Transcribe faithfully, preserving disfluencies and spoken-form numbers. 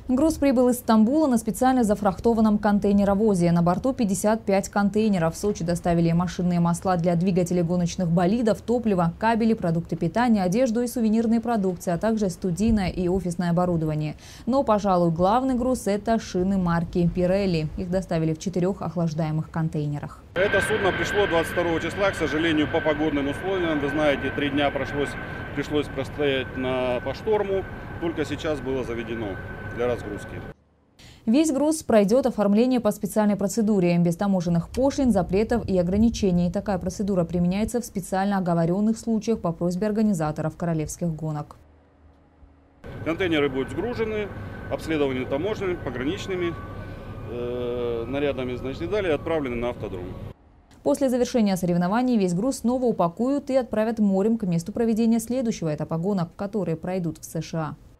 Груз прибыл из Стамбула на специально зафрахтованном контейнеровозе. На борту пятьдесят пять контейнеров. В Сочи доставили машинные масла для двигателей гоночных болидов, топливо, кабели, продукты питания, одежду и сувенирные продукции, а также студийное и офисное оборудование. Но, пожалуй, главный груз – это шины марки Pirelli. Их доставили в четырех охлаждаемых контейнерах. Это судно пришло двадцать второго числа, к сожалению, по погодным условиям. Вы знаете, три дня пришлось, пришлось простоять на, по шторму. Только сейчас было заведено для разгрузки. Весь груз пройдет оформление по специальной процедуре, без таможенных пошлин, запретов и ограничений. Такая процедура применяется в специально оговоренных случаях по просьбе организаторов королевских гонок. Контейнеры будут сгружены, обследованы таможенными, пограничными э, нарядами, значит, и далее отправлены на автодром. После завершения соревнований весь груз снова упакуют и отправят морем к месту проведения следующего этапа гонок, которые пройдут в США.